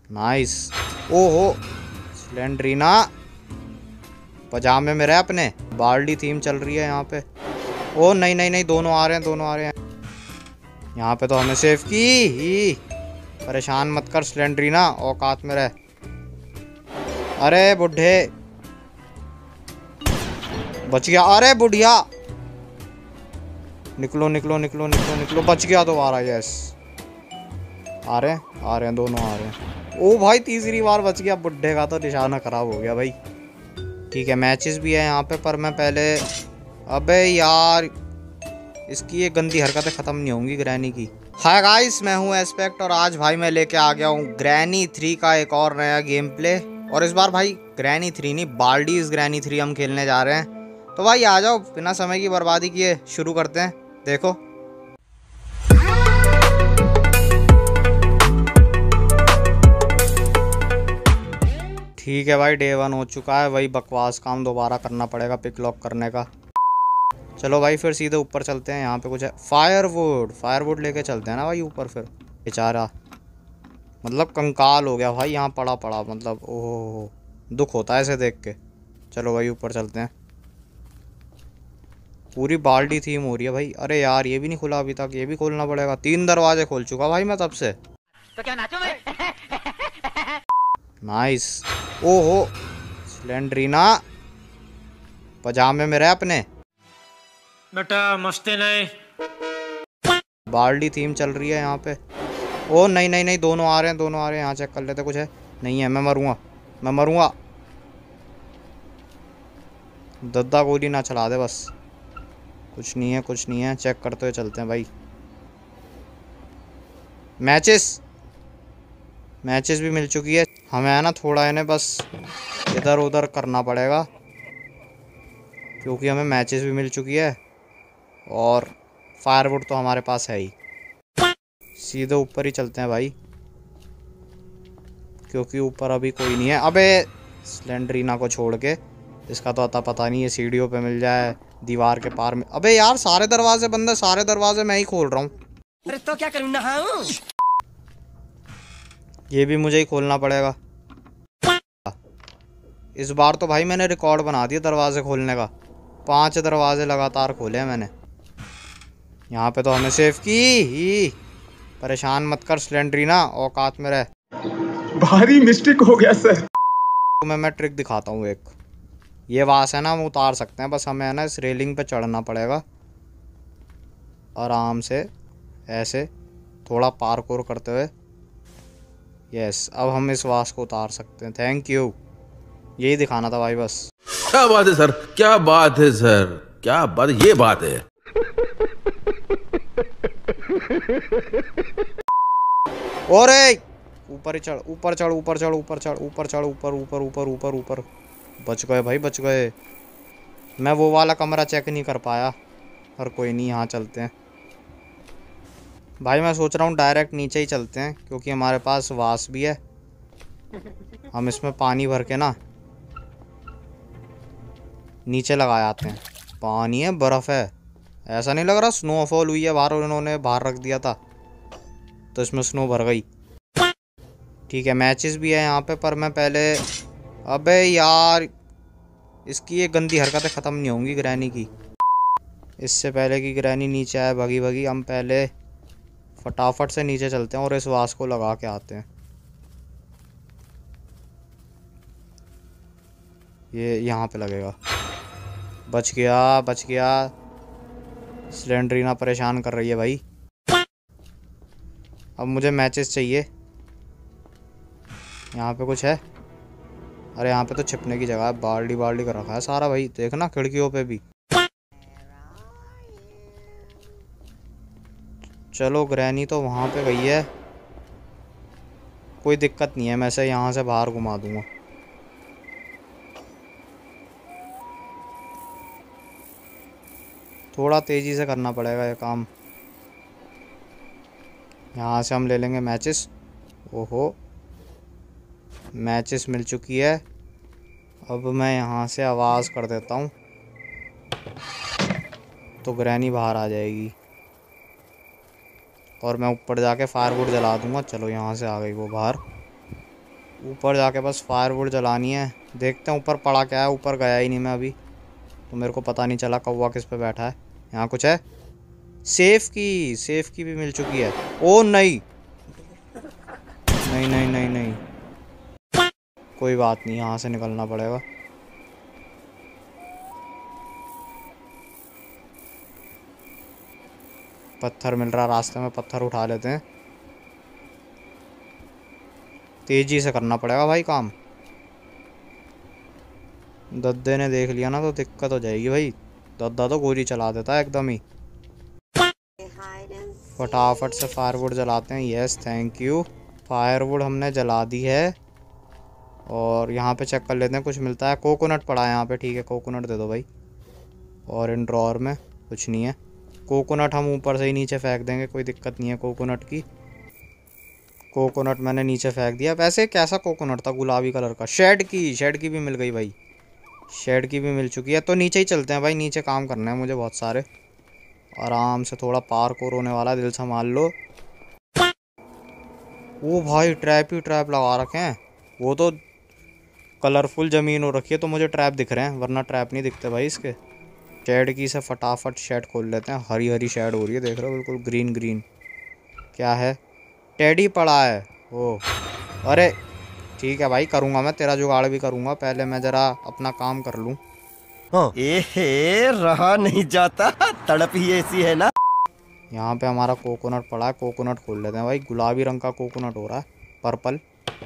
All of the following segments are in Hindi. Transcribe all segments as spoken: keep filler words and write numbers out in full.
नाइस। ओहो स्लेंड्रीना पजामे में रहे अपने। बाल्डी थीम चल रही है यहाँ पे। ओ नहीं नहीं नहीं, दोनों आ रहे हैं, दोनों आ रहे हैं यहाँ पे। तो हमें सेफ की ही। परेशान मत कर स्लेंड्रीना, औकात में रह। अरे बुढ़े बच गया। अरे बुढ़िया निकलो निकलो निकलो निकलो निकलो। बच गया दोबारा। यस आ रहे हैं आ रहे हैं, दोनों आ रहे हैं। ओ भाई तीसरी बार बच गया। बुढ़े का तो निशाना खराब हो गया भाई। ठीक है मैचेस भी है यहाँ पे, पर मैं पहले। अबे यार इसकी ये गंदी हरकतें खत्म नहीं होंगी ग्रैनी की। हाय गाइस, मैं हूँ एस्पेक्ट और आज भाई मैं लेके आ गया हूँ ग्रैनी थ्री का एक और नया गेम प्ले। और इस बार भाई ग्रैनी थ्री नहीं, बाल्डीज ग्रैनी थ्री हम खेलने जा रहे हैं। तो भाई आ जाओ, बिना समय की बर्बादी किए शुरू करते हैं। देखो ठीक है भाई, डे वन हो चुका है। वही बकवास काम दोबारा करना पड़ेगा पिक लॉक करने का। चलो भाई फिर सीधे ऊपर चलते हैं। यहाँ पे कुछ है, फायरवुड। फायरवुड लेके चलते हैं ना भाई ऊपर। फिर बेचारा मतलब कंकाल हो गया भाई यहाँ पड़ा पड़ा। मतलब ओहो दुख होता है इसे देख के। चलो भाई ऊपर चलते हैं। पूरी बाल्टी थीम हो रही है भाई। अरे यार ये भी नहीं खुला अभी तक, ये भी खोलना पड़ेगा। तीन दरवाजे खोल चुका भाई मैं तब से। तो क्या नाचो मैं? नाइस। ओहो स्लेंड्रीना पजामे में रहे अपने। बेटा मस्ती नहीं। बाल्टी थीम चल रही है यहाँ पे। ओ नहीं नहीं नहीं, दोनों आ रहे हैं, दोनों आ रहे हैं। यहाँ चेक कर लेते कुछ है। नहीं है, मैं मरूंगा मैं मरूंगा। दद्दा गोली ना चला दे बस। कुछ नहीं है कुछ नहीं है, चेक करते हुए चलते हैं भाई। मैचेस मैचेस भी मिल चुकी है हमें, है ना। थोड़ा इन्हें बस इधर उधर करना पड़ेगा क्योंकि हमें मैचेस भी मिल चुकी है और फायरवुड तो हमारे पास है ही। सीधे ऊपर ही चलते हैं भाई क्योंकि ऊपर अभी कोई नहीं है। अबे स्लेंड्रीना को छोड़ के, इसका तो अता पता नहीं है। सीढ़ियों पे मिल जाए, दीवार के पार में। अबे यार सारे दरवाजे बंद है, सारे दरवाजे मैं ही खोल रहा हूँ। अरे तो क्या करूँ, नहाऊं? ये भी मुझे ही खोलना पड़ेगा इस बार तो भाई। मैंने रिकॉर्ड बना दिया दरवाजे खोलने का। पांच दरवाजे लगातार खोले हैं मैंने। यहाँ पे तो हमें सेफ की ही। परेशान मत कर स्लेंड्रीना, औकात में रह। भारी मिस्टेक हो गया सर। तुम्हें मैं ट्रिक दिखाता हूँ एक। ये वास है ना, हम उतार सकते हैं। बस हमें है ना इस रेलिंग पे चढ़ना पड़ेगा आराम से, ऐसे थोड़ा पार्कोर करते हुए। यस अब हम इस वास को उतार सकते हैं। थैंक यू, यही दिखाना था भाई बस। क्या बात है सर, क्या बात है सर, क्या बात, ये बात है। ओरे ऊपर ही चढ़, ऊपर चढ़ ऊपर चढ़ ऊपर चढ़ ऊपर चढ़ ऊपर ऊपर ऊपर ऊपर ऊपर। बच गए भाई बच गए। मैं वो वाला कमरा चेक नहीं कर पाया, पर कोई नहीं, यहाँ चलते हैं भाई। मैं सोच रहा हूँ डायरेक्ट नीचे ही चलते हैं क्योंकि हमारे पास वास भी है। हम इसमें पानी भर के ना नीचे लगा आते हैं। पानी है, बर्फ़ है, ऐसा नहीं लग रहा स्नोफॉल हुई है बाहर। उन्होंने बाहर रख दिया था तो इसमें स्नो भर गई। ठीक है मैचेस भी है यहाँ पे, पर मैं पहले। अबे यार इसकी ये गंदी हरकतें ख़त्म नहीं होंगी ग्रैनी की। इससे पहले कि ग्रैनी नीचे आए भगी भगी, हम पहले फटाफट से नीचे चलते हैं और इस वास को लगा के आते हैं। ये यहाँ पे लगेगा। बच गया बच गया। स्लेंड्रीना परेशान कर रही है भाई। अब मुझे मैचेस चाहिए। यहाँ पे कुछ है? अरे यहाँ पे तो छिपने की जगह है। बाल्टी बाल्टी कर रखा है सारा भाई, देखना खिड़कियों पे भी। चलो ग्रैनी तो वहाँ पे गई है, कोई दिक्कत नहीं है। मैं से यहाँ से बाहर घुमा दूंगा। थोड़ा तेज़ी से करना पड़ेगा ये काम। यहाँ से हम ले लेंगे मैचेस। ओहो मैचेस मिल चुकी है। अब मैं यहाँ से आवाज़ कर देता हूँ तो ग्रैनी बाहर आ जाएगी और मैं ऊपर जाके फायरवुड जला दूंगा। चलो यहाँ से आ गई वो बाहर। ऊपर जाके बस फायरवुड जलानी है। देखते हैं ऊपर पड़ा क्या है। ऊपर गया ही नहीं मैं अभी, तो मेरे को पता नहीं चला कौवा किस पे बैठा है। यहाँ कुछ है। सेफ की, सेफ की भी मिल चुकी है। ओ नहीं नहीं नहीं नहीं नहीं, कोई बात नहीं, यहाँ से निकलना पड़ेगा। पत्थर मिल रहा रास्ते में, पत्थर उठा लेते हैं। तेजी से करना पड़ेगा भाई काम। दद्दे ने देख लिया ना तो दिक्कत हो जाएगी भाई। दद्दा तो गोली चला देता है एकदम ही। फटाफट से फायरवुड जलाते हैं। Yes thank you. फायरवुड हमने जला दी है। और यहाँ पे चेक कर लेते हैं कुछ मिलता है। कोकोनट पड़ा है यहाँ पे, ठीक है कोकोनट दे दो भाई। और इन ड्रॉर में कुछ नहीं है। कोकोनट हम ऊपर से ही नीचे फेंक देंगे, कोई दिक्कत नहीं है कोकोनट की। कोकोनट मैंने नीचे फेंक दिया। वैसे कैसा कोकोनट था, गुलाबी कलर का। शेड की, शेड की भी मिल गई भाई, शेड की भी मिल चुकी है। तो नीचे ही चलते हैं भाई, नीचे काम करना है मुझे बहुत सारे। आराम से, थोड़ा पार्कोर होने वाला, दिल संभाल लो। वो भाई ट्रैप ही ट्रैप लगा रखे हैं। वो तो कलरफुल ज़मीन हो रखी है तो मुझे ट्रैप दिख रहे हैं, वरना ट्रैप नहीं दिखते भाई इसके। शेड की से फटाफट शेड खोल लेते हैं। हरी हरी शेड हो रही है, देख रहे हो, बिल्कुल ग्रीन ग्रीन। क्या है, टेडी पड़ा है। ओ अरे ठीक है भाई, करूँगा मैं, तेरा जुगाड़ भी करूँगा। पहले मैं ज़रा अपना काम कर लूँ। एहे, रहा नहीं जाता, तड़प ही ऐसी है ना। यहाँ पे हमारा कोकोनट पड़ा है, कोकोनट खोल लेते हैं भाई। गुलाबी रंग का कोकोनट हो रहा है, पर्पल।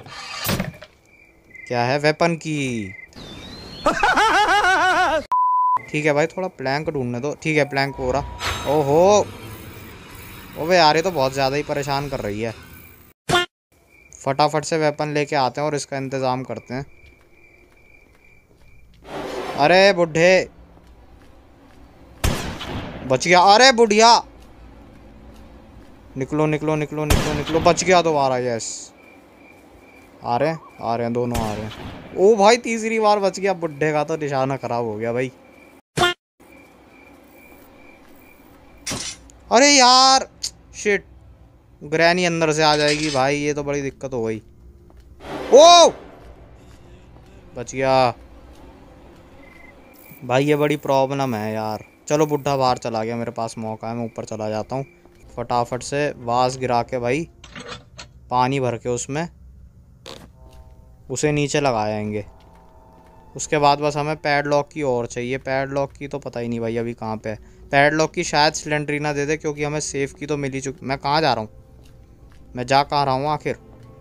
क्या है, वेपन की। ठीक है भाई, थोड़ा प्लैंक ढूंढने दो। ठीक है प्लैंक हो रहा। ओहो ओबे यार, ये तो बहुत ज़्यादा ही परेशान कर रही है। फटाफट से वेपन लेके आते हैं और इसका इंतज़ाम करते हैं। अरे बुढ़े, बच गया। अरे बुढ़िया, निकलो निकलो निकलो निकलो निकलो। बच गया दोबारा। यस, आ रहे हैं आ रहे हैं, दोनों आ रहे हैं। ओ भाई तीसरी बार बच गया। बुढ़े का तो निशाना खराब हो गया भाई। अरे यार शिट, ग्रैनी अंदर से आ जाएगी भाई, ये तो बड़ी दिक्कत हो गई। ओ बच गया भाई, ये बड़ी प्रॉब्लम है यार। चलो बुढ़ा बाहर चला गया, मेरे पास मौका है, मैं ऊपर चला जाता हूँ। फटाफट से वास गिरा के भाई, पानी भर के उसमें उसे नीचे लगाएंगे। उसके बाद बस हमें पैडलॉक की और चाहिए। पैडलॉक की तो पता ही नहीं भाई अभी कहाँ पे है। पैडलॉक की शायद सिलेंड्रीना दे दे, क्योंकि हमें सेफ की तो मिल ही चुकी। मैं कहाँ जा रहा हूँ, मैं जा कहाँ रहा हूँ आखिर।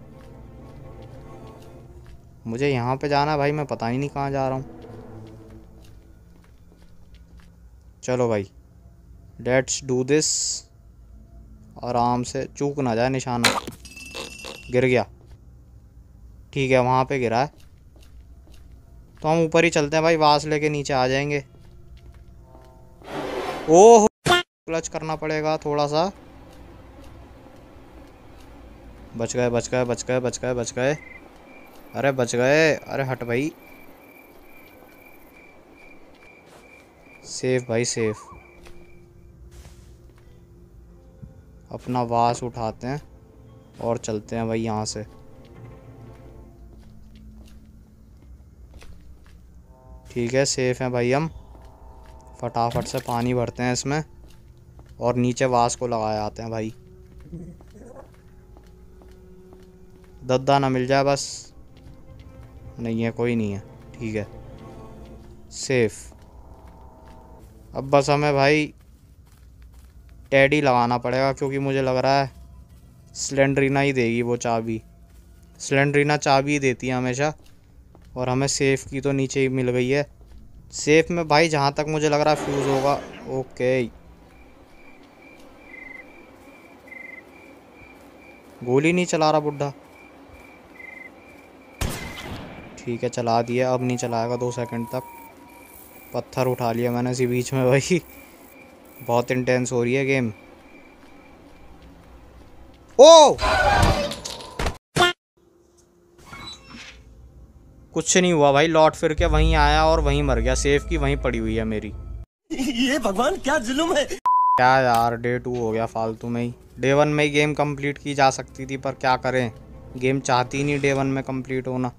मुझे यहाँ पे जाना है भाई, मैं पता ही नहीं कहाँ जा रहा हूँ। चलो भाई लेट्स डू दिस। आराम से, चूक ना जाए निशाना। गिर गया, ठीक है वहाँ पे गिरा है। तो हम ऊपर ही चलते हैं भाई, वास लेके नीचे आ जाएंगे। ओह क्लच करना पड़ेगा थोड़ा सा। बच गए बच गए बच गए बच गए बच गए। अरे बच गए, अरे हट भाई। सेफ भाई सेफ। अपना वास उठाते हैं और चलते हैं भाई यहाँ से। ठीक है सेफ है भाई। हम फटाफट से पानी भरते हैं इसमें और नीचे वास को लगाए आते हैं भाई। दद्दा ना मिल जाए बस। नहीं है, कोई नहीं है, ठीक है सेफ। अब बस हमें भाई टेडी लगाना पड़ेगा, क्योंकि मुझे लग रहा है सिलेंड्रीना ही देगी वो चाबी। सिलेंड्रीना चाबी ही देती है हमेशा। और हमें सेफ की तो नीचे ही मिल गई है। सेफ में भाई जहाँ तक मुझे लग रहा है फ्यूज़ होगा। ओके, गोली नहीं चला रहा बुड्ढा। ठीक है चला दिया, अब नहीं चलाएगा दो सेकंड तक। पत्थर उठा लिया मैंने इसी बीच में भाई। बहुत इंटेंस हो रही है गेम। ओ कुछ नहीं हुआ भाई, लौट फिर के वहीं आया और वहीं मर गया। सेफ की वहीं पड़ी हुई है मेरी। ये भगवान क्या जुल्म है। क्या यार, डे टू हो गया फालतू में ही। डे वन में ही गेम कंप्लीट की जा सकती थी, पर क्या करें, गेम चाहती नहीं डे वन में कंप्लीट होना।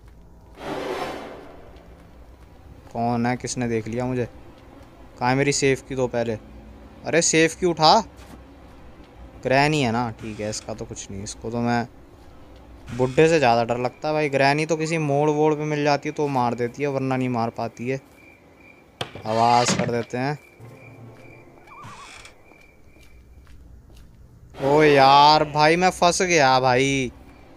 कौन है, किसने देख लिया मुझे? कहाँ है मेरी सेफ की? तो पहले अरे सेफ की उठा। ग्रैनी है ना, ठीक है, इसका तो कुछ नहीं। इसको तो मैं बुड्ढे से ज़्यादा डर लगता है भाई। ग्रैनी तो किसी मोड़ वोड़ पे मिल जाती है तो मार देती है, वरना नहीं मार पाती है। आवाज़ कर देते हैं। ओ यार भाई मैं फंस गया भाई।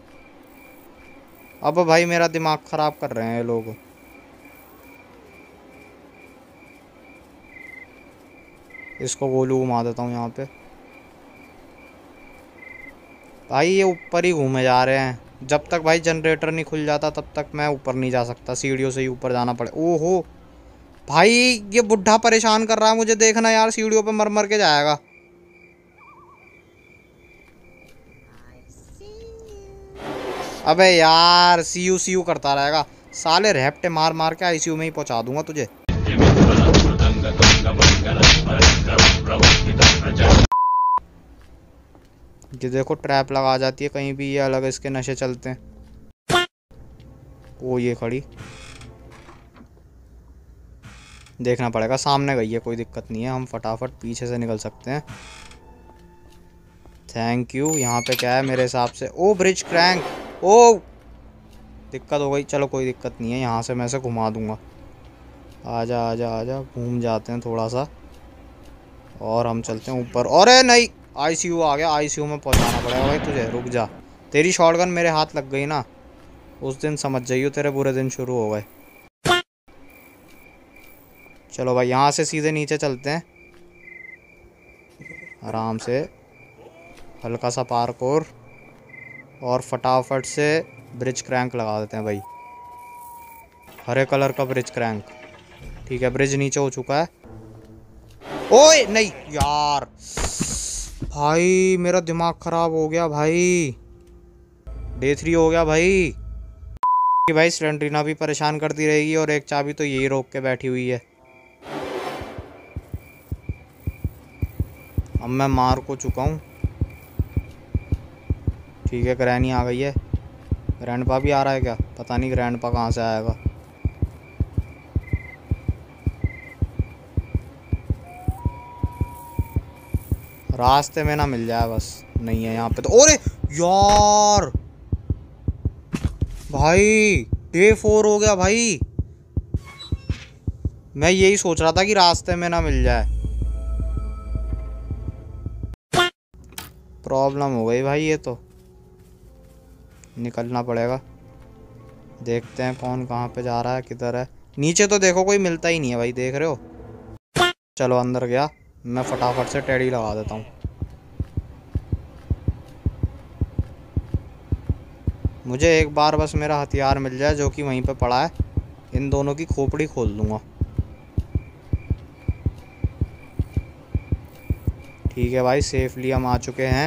अब भाई मेरा दिमाग ख़राब कर रहे हैं ये लोग। इसको गोलू घुमा देता हूँ यहाँ पे। भाई ये ऊपर ही घूमे जा रहे हैं। जब तक भाई जनरेटर नहीं खुल जाता तब तक मैं ऊपर नहीं जा सकता। सीढ़ियों से ही ऊपर जाना पड़े। ओहो भाई ये बुढ़ा परेशान कर रहा है मुझे। देखना यार सीढ़ियों पे मर मर के जाएगा। अबे यार सी यू सी यू करता रहेगा। साले रैप्टे मार मार के आईसीयू में ही पहुंचा दूंगा तुझे। ये देखो ट्रैप लगा जाती है कहीं भी, ये अलग इसके नशे चलते हैं। वो ये खड़ी, देखना पड़ेगा। सामने गई है, कोई दिक्कत नहीं है, हम फटाफट पीछे से निकल सकते हैं। Thank you. यहाँ पे क्या है मेरे हिसाब से? ओ ब्रिज क्रैंक। ओ दिक्कत हो गई। चलो कोई दिक्कत नहीं है, यहाँ से मैं से घुमा दूंगा। आजा आजा आजा, घूम जाते हैं थोड़ा सा और हम चलते हैं ऊपर। अरे नहीं, आईसीयू आ गया। आईसीयू में पहुँचाना पड़ेगा भाई तुझे। रुक जा, तेरी शॉटगन मेरे हाथ लग गई ना, उस दिन समझ जाइयो तेरे बुरे दिन शुरू हो गए। चलो भाई यहाँ से सीधे नीचे चलते हैं आराम से। हल्का सा पार्कोर और फटाफट से ब्रिज क्रैंक लगा देते हैं भाई। हरे कलर का ब्रिज क्रैंक। ठीक है, ब्रिज नीचे हो चुका है। ओए नहीं यार, भाई मेरा दिमाग खराब हो गया भाई। डे थ्री हो गया भाई। कि भाई स्लेंड्रीना भी परेशान करती रहेगी और एक चाबी तो यही रोक के बैठी हुई है। अब मैं मार को चुका हूँ। ठीक है, ग्रैनी आ गई है। ग्रैंडपा भी आ रहा है क्या? पता नहीं ग्रैंडपा कहाँ से आएगा। रास्ते में ना मिल जाए बस। नहीं है यहाँ पे तो। अरे यार भाई डे फोर हो गया भाई। मैं यही सोच रहा था कि रास्ते में ना मिल जाए। प्रॉब्लम हो गई भाई, ये तो निकलना पड़ेगा। देखते हैं कौन कहाँ पे जा रहा है, किधर है। नीचे तो देखो कोई मिलता ही नहीं है भाई, देख रहे हो। चलो अंदर गया मैं, फटाफट से टेडी लगा देता हूँ। मुझे एक बार बस मेरा हथियार मिल जाए जो कि वहीं पे पड़ा है, इन दोनों की खोपड़ी खोल दूंगा। ठीक है भाई, सेफली हम आ चुके हैं।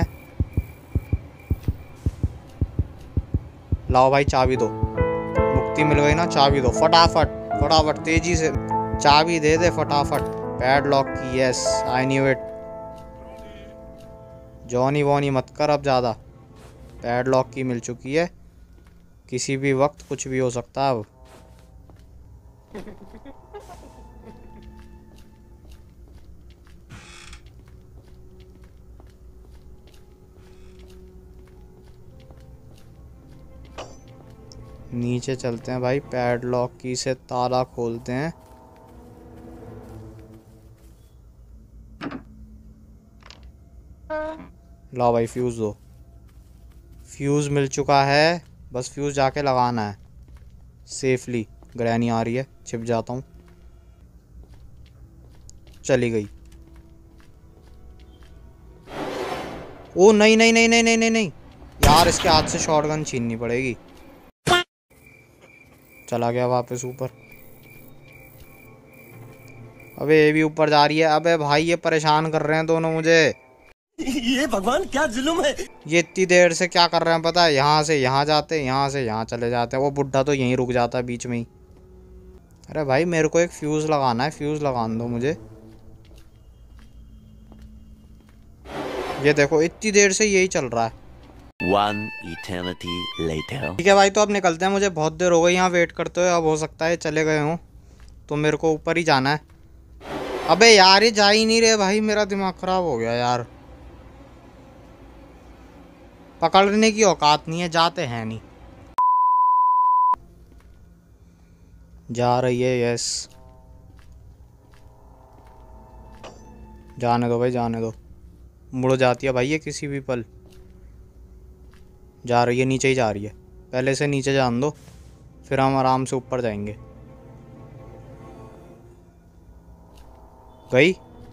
लाओ भाई चाबी दो। मुक्ति मिल गई ना, चाबी दो फटाफट फटाफट तेजी से। चाबी दे दे फटाफट। पैडलॉक की, यस आई न्यू इट। जॉनी वॉनी मत कर अब ज़्यादा। पैडलॉक की मिल चुकी है, किसी भी वक्त कुछ भी हो सकता है अब। नीचे चलते हैं भाई, पैडलॉक की से ताला खोलते हैं। लाओ भाई फ्यूज़ दो। फ्यूज़ मिल चुका है, बस फ्यूज़ जाके लगाना है सेफली। ग्रैनी आ रही है, छिप जाता हूँ। चली गई। ओ नहीं नहीं नहीं नहीं नहीं नहीं नहीं यार, इसके हाथ से शॉटगन छीननी पड़ेगी। चला गया वापस ऊपर। अबे ये भी ऊपर जा रही है। अबे भाई ये परेशान कर रहे हैं दोनों मुझे। ये भगवान क्या जुल्म है। ये इतनी देर से क्या कर रहे हैं पता है? यहाँ से यहाँ जाते, यहाँ से यहाँ चले जाते हैं। वो बुढ़ा तो यहीं रुक जाता है बीच में ही। अरे भाई मेरे को एक फ्यूज़ लगाना है, फ्यूज़ लगाने दो मुझे। ये देखो इतनी देर से यही चल रहा है। One eternity later. ठीक है भाई, तो अब निकलते हैं। मुझे बहुत देर हो गई यहाँ वेट करते हुए। अब हो सकता है चले गए हों, तो मेरे को ऊपर ही जाना है। अबे यार ये जा ही नहीं रहे भाई, मेरा दिमाग खराब हो गया यार। पकड़ने की औकात नहीं है, जाते हैं नहीं। जा रही है, यस। जाने दो भाई, जाने दो। मुड़ जाती है भाई ये किसी भी पल। जा रही है, नीचे ही जा रही है। पहले से नीचे जान दो, फिर हम आराम से ऊपर जाएंगे। गई,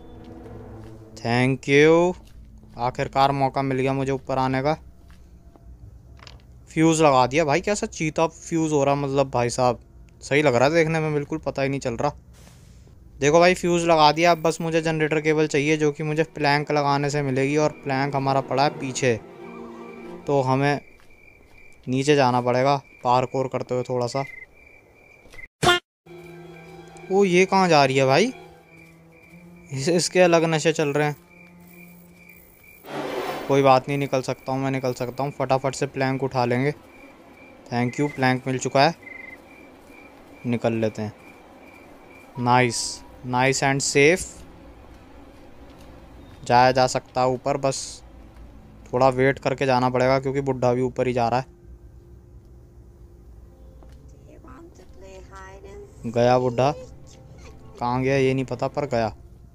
थैंक यू। आखिरकार मौका मिल गया मुझे ऊपर आने का। फ्यूज़ लगा दिया भाई, कैसा चीता फ्यूज़ हो रहा, मतलब भाई साहब सही लग रहा है देखने में, बिल्कुल पता ही नहीं चल रहा। देखो भाई फ्यूज़ लगा दिया। अब बस मुझे जनरेटर केबल चाहिए, जो कि मुझे प्लैंक लगाने से मिलेगी, और प्लैंक हमारा पड़ा है पीछे, तो हमें नीचे जाना पड़ेगा पार्कोर करते हुए थोड़ा सा। वो ये कहाँ जा रही है भाई? इस, इसके अलग नशे चल रहे हैं। कोई बात नहीं, निकल सकता हूँ मैं, निकल सकता हूँ। फटाफट से प्लैंक उठा लेंगे। थैंक यू, प्लैंक मिल चुका है। निकल लेते हैं। Nice nice and safe. जाया जा सकता है ऊपर, बस थोड़ा वेट करके जाना पड़ेगा, क्योंकि बुढ़ा भी ऊपर ही जा रहा है। गया बुढ़ा, कहाँ गया ये नहीं पता, पर गया।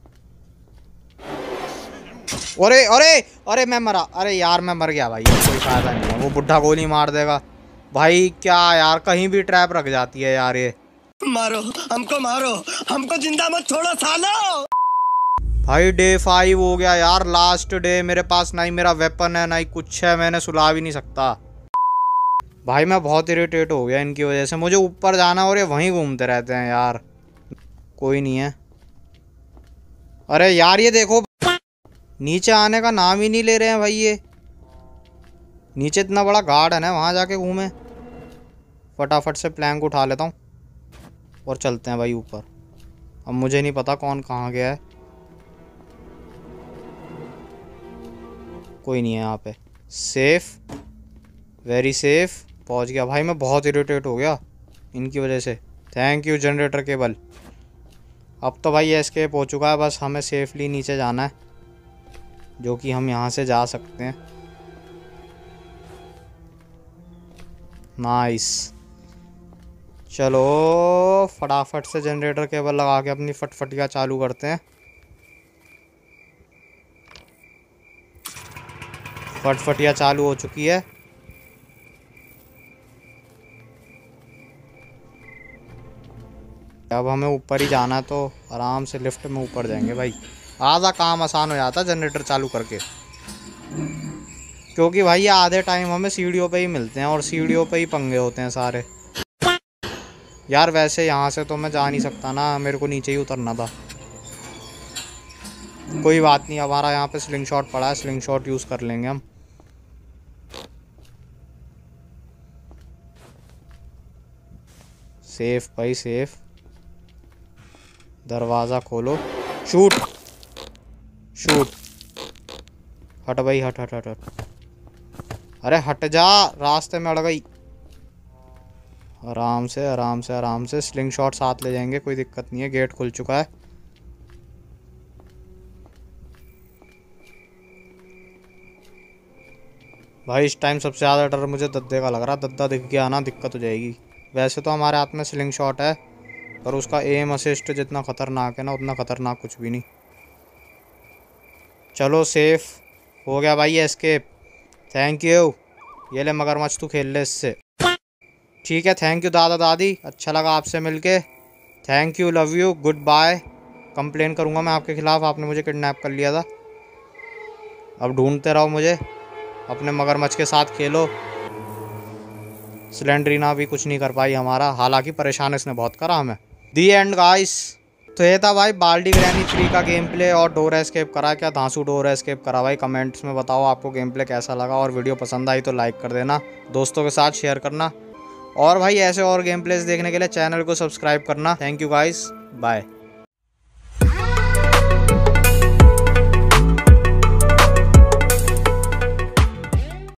अरे अरे अरे मैं मरा। अरे यार मैं मर गया भाई, कोई फायदा नहीं है। वो बुढ़ा गोली मार देगा भाई। क्या यार, कहीं भी ट्रैप रख जाती है यार ये। मारो हमको, मारो हमको, जिंदा मत छोड़ो सालो। भाई डे फाइव हो गया यार, लास्ट डे। मेरे पास ना ही मेरा वेपन है, ना ही कुछ है, मैंने सुला भी नहीं सकता। भाई मैं बहुत इरिटेट हो गया इनकी वजह से। मुझे ऊपर जाना और ये वहीं घूमते रहते हैं यार। कोई नहीं है। अरे यार ये देखो, नीचे आने का नाम ही नहीं ले रहे हैं भाई ये। नीचे इतना बड़ा गार्डन है, वहाँ जाके घूमे। फटाफट से प्लैंक उठा लेता हूँ और चलते हैं भाई ऊपर। अब मुझे नहीं पता कौन कहाँ गया है। कोई नहीं है यहाँ पे। Safe, very safe. पहुँच गया भाई। मैं बहुत इरिटेट हो गया इनकी वजह से। Thank you generator cable. अब तो भाई एस्केप हो चुका है, बस हमें सेफली नीचे जाना है, जो कि हम यहाँ से जा सकते हैं। नाइस। चलो फटाफट से जनरेटर केबल लगा के अपनी फटफटिया चालू करते हैं। फटफटिया चालू हो चुकी है। अब हमें ऊपर ही जाना है, तो आराम से लिफ्ट में ऊपर जाएंगे भाई। आधा काम आसान हो जाता है जनरेटर चालू करके, क्योंकि भाई ये आधे टाइम हमें सीढ़ियों पे ही मिलते हैं, और सीढ़ियों पे ही पंगे होते हैं सारे। यार वैसे यहाँ से तो मैं जा नहीं सकता ना, मेरे को नीचे ही उतरना था। कोई बात नहीं, हमारा यहाँ पे स्लिंग शॉट पड़ा है, स्लिंग शॉट यूज़ कर लेंगे हम। सेफ भाई सेफ। दरवाज़ा खोलो। Shoot shoot. हट भाई, हट हट हट हट। अरे हट जा, रास्ते में अड़ गई। आराम से आराम से आराम से। स्लिंग शॉट साथ ले जाएंगे, कोई दिक्कत नहीं है। गेट खुल चुका है। भाई इस टाइम सबसे ज़्यादा डर मुझे दद्दे का लग रहा है। दद्दा दिख गया ना, दिक्कत हो जाएगी। वैसे तो हमारे हाथ में स्लिंग शॉट है, पर उसका एम असिस्ट जितना ख़तरनाक है ना, उतना ख़तरनाक कुछ भी नहीं। चलो सेफ हो गया भाई एस्केप। Thank you. ये ले मगरमच्छ, तू खेल ले इससे। ठीक है, थैंक यू दादा दादी, अच्छा लगा आपसे मिलके। Thank you, love you, goodbye. Complain करूँगा मैं आपके ख़िलाफ़, आपने मुझे किडनैप कर लिया था। अब ढूंढते रहो मुझे, अपने मगरमच्छ के साथ खेलो। स्लेंडरीना भी कुछ नहीं कर पाई हमारा, हालांकि परेशान इसने बहुत करा हमें। The end guys. तो ये था भाई बाल्डी ग्रैनी थ्री का गेम प्ले, और डोर एस्केप करा। क्या धांसू डोर एस्केप करा भाई। कमेंट्स में बताओ आपको गेम प्ले कैसा लगा, और वीडियो पसंद आई तो लाइक कर देना, दोस्तों के साथ शेयर करना, और भाई ऐसे और गेम प्लेस देखने के लिए चैनल को सब्सक्राइब करना। Thank you guys, bye.